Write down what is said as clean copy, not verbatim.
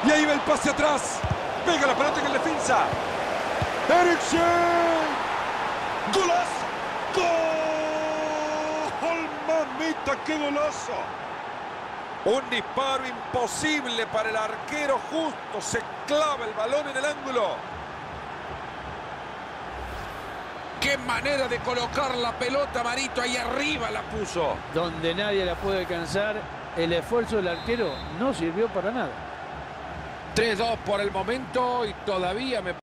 Y ahí va el pase atrás. Pega la pelota en el defensa. Eriksen. ¡Golazo! ¡Gol! ¡Mamita, qué golazo! Un disparo imposible para el arquero. Justo se clava el balón en el ángulo. ¡Qué manera de colocar la pelota, Marito! Ahí arriba la puso. Donde nadie la puede alcanzar. El esfuerzo del arquero no sirvió para nada. 3-2 por el momento y todavía me